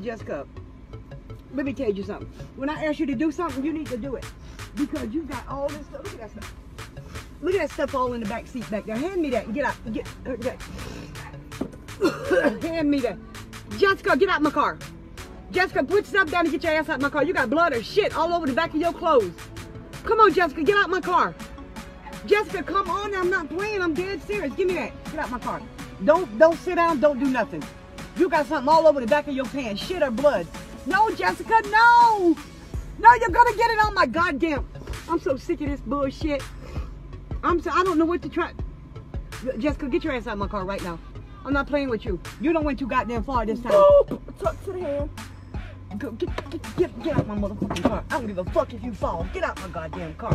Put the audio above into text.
Jessica, let me tell you something. When I ask you to do something, you need to do it. Because you got all this stuff. Look at that stuff. Look at that stuff all in the back seat back there. Hand me that and get out. Hand me that. Jessica, get out my car. Jessica, put stuff down and get your ass out my car. You got blood or shit all over the back of your clothes. Come on, Jessica, get out my car. Jessica, come on. I'm not playing. I'm dead serious. Give me that. Get out my car. Don't sit down. Don't do nothing. You got something all over the back of your pants. Shit or blood. No, Jessica, no. No, you're gonna get it on my goddamn. I'm so sick of this bullshit. I don't know what to try. Jessica, get your ass out of my car right now. I'm not playing with you. You don't went too goddamn far this time. Boop. Tuck to the hand. Go, get out my motherfucking car. I don't give a fuck if you fall. Get out my goddamn car.